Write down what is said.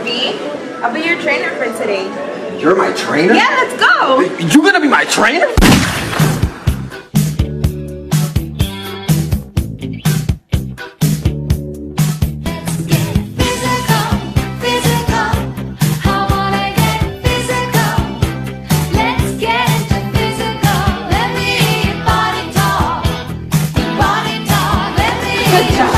B. I'll be your trainer for today. You're my trainer? Yeah, let's go. You gonna be my trainer? Good job.